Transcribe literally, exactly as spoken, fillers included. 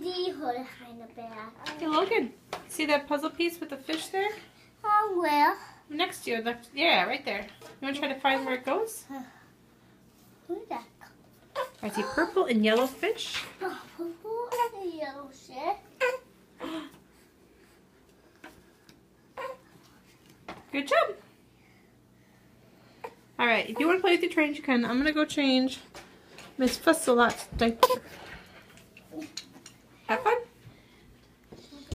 die Hole Heineberg. Hey, Logan, see that puzzle piece with the fish there? Oh, where? Next to you. The, yeah, right there. You want to try to find where it goes? Who's that? I see purple and yellow fish. Oh, purple and yellow shit. Good job. Alright, if you want to play with your trains, you can. I'm going to go change Miss Fussalot's diaper. Have fun.